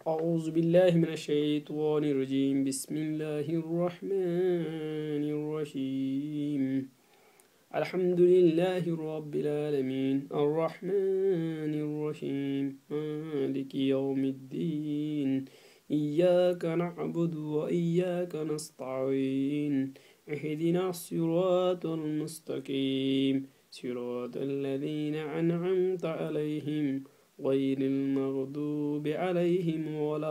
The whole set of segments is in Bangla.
أعوذ بالله من الشيطان الرجيم بسم الله الرحمن الرحيم الحمد لله رب العالمين الرحمن الرحيم مالك يوم الدين إياك نعبد وإياك نستعين اهدنا الصراط المستقيم صراط الذين أنعمت عليهم غير المغضوب عليهم ولا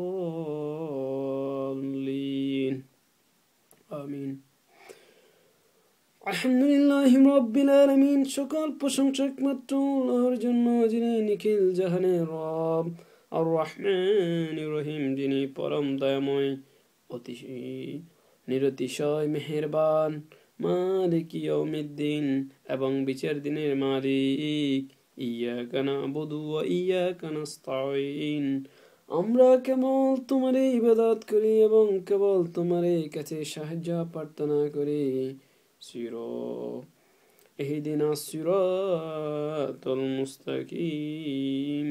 الضالين آمين আলহামদুলিল্লাহি রাব্বিল আলামিন। সকল প্রশংসা একমাত্র আল্লাহর জন্য, যিনি নিখিল জাহানের রব। আর রহমানির রহিম, যিনি পরম দয়াময়, নিরতিশয় মেহেরবান। মালিক ইয়াউমিদ্দিন, এবং বিচার দিনের মালিক। ইয়াকা না'বুদু ওয়া ইয়াকা নাস্তাঈন, আমরা কেবল তোমারই ইবাদত করি এবং কেবল তোমারই কাছে সাহায্য প্রার্থনা করি। ইহদিনা সিরাতাল মুস্তাকিম,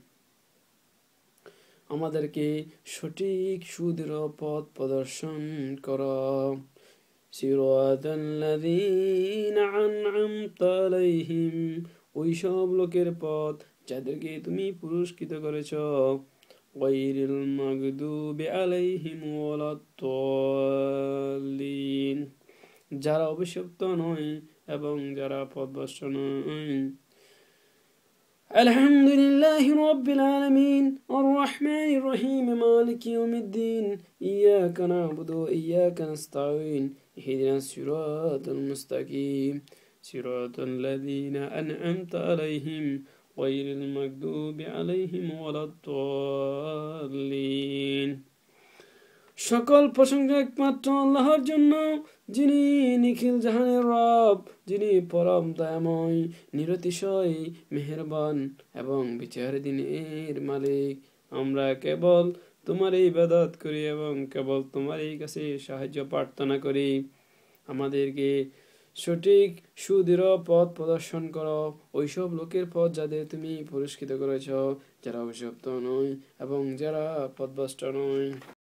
আমাদেরকে সঠিক সুদৃঢ় পথ প্রদর্শন করো। সিরাতাল্লাযীনা আন'আমতা আলাইহিম, ওই সব লোকের পথ যাদেরকে তুমি পুরস্কৃত করেছো। গায়রিল মাগদুবি আলাইহিম ওয়ালাদ-দাল্লিন, যারা অভিশপ্ত নয় এবং যারা পথভ্রষ্ট নয়। আলহামদুলিল্লাহি রাব্বিল আলামিন আর রহমানির রহিম মালিকি ইয়াউমিদ্দিন ইয়াকা না'বুদু ওয়া ইয়াকা নাস্তাঈন ইহদিনাস সিরাতাল মুস্তাকিম সিরাতাল লাযীনা আন'আমতা আলাইহিম গায়রিল মাগদুবি আলাইহিম ওয়ালাদ-দাল্লিন। সকল প্রশংসা একমাত্র আল্লাহর জন্য, যিনি নিখিল জাহানের রব, যিনি পরম দয়াময়, নিরতিশয় মেহেরবান এবং বিচার দিনের মালিক। আমরা কেবল তোমারই ইবাদত করি এবং কেবল তোমারই কাছে সাহায্য প্রার্থনা করি। আমাদেরকে সঠিক সুদৃঢ় পথ প্রদর্শন করো, ওইসব লোকের পথ যাদের তুমি পুরস্কৃত করেছ, যারা অভিশপ্ত নয় এবং যারা পথভ্রষ্ট নয়।